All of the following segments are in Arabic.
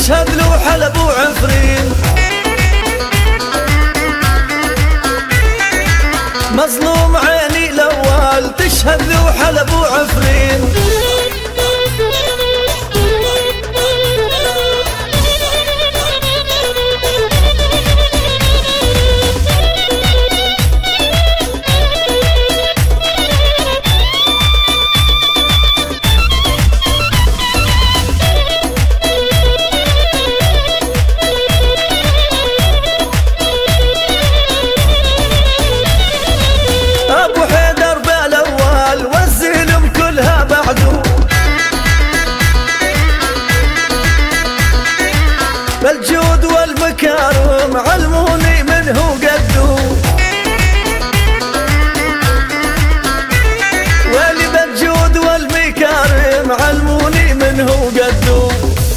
نشهد له حلب وعفرين، مظلوم عيني الأول تشهد له حلب وعفرين. بالجود والمكارم علموني منه قدو، واللي بالجود والمكارم علموني منه قدو.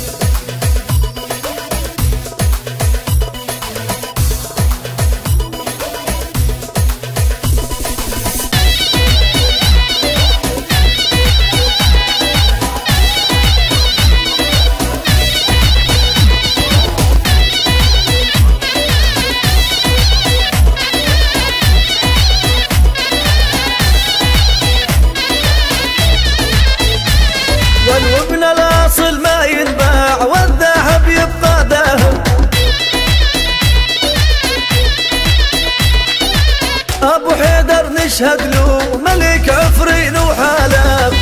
والوبن الاصل ما ينباع والذهب يبقى ذهب، ابو حيدر نشهد له ملك عفرين وحلب،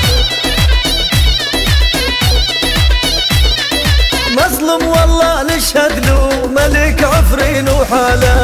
مظلوم والله نشهد له ملك عفرين وحلب.